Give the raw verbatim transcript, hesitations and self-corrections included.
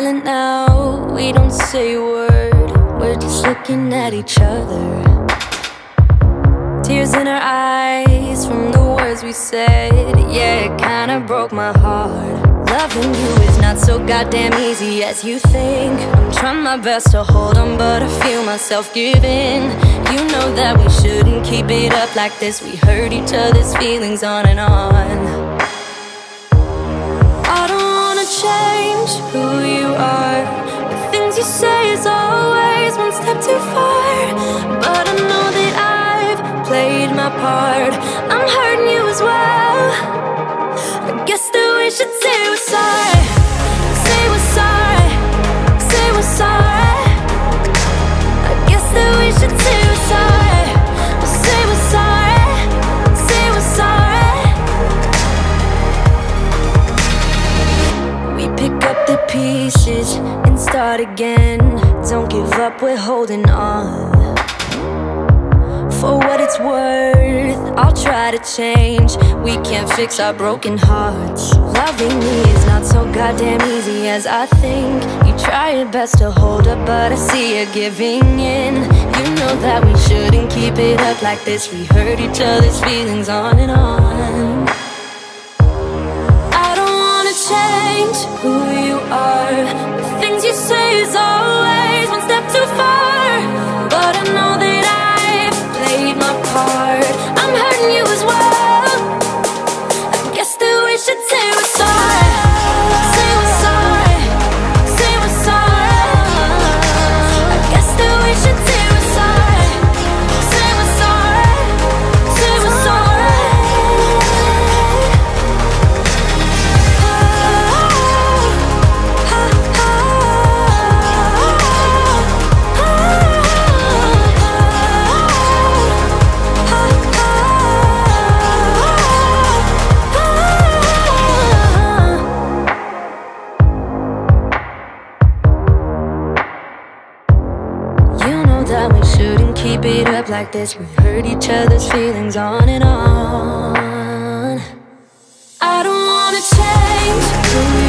silent now, we don't say a word. We're just looking at each other. Tears in our eyes from the words we said. Yeah, it kinda broke my heart. Loving you is not so goddamn easy as you think. I'm trying my best to hold on, but I feel myself giving. You know that we shouldn't keep it up like this. We hurt each other's feelings on and on. I don't wanna change who you are. The things you say is always one step too far. But I know that I've played my part. I'm hurting you as well. I guess that we should say we're sorry. Say we're sorry. Say we're sorry. I guess that we should say we're sorry. Say we're sorry. Say we're sorry. We pick up the pieces and start again. Don't give up, we're holding on. For what it's worth, I'll try to change. We can't fix our broken hearts. Loving me is not so goddamn easy as I think. You try your best to hold up, but I see you giving in. You know that we shouldn't keep it up like this. We hurt each other's feelings on and on. I don't wanna change who you are. The things you say is always one step too far. But I know that I've played my part. I'm hurting you as well. I guess that we should say we're sorry. Say we're sorry. Say we're sorry. I guess that we should say we're sorry. Say we're sorry. Say we're sorry. That we shouldn't keep it up like this. We hurt each other's feelings on and on. I don't wanna change who you